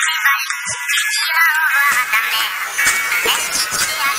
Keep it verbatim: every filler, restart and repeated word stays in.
Iras au revoir à ta mère, même si tu es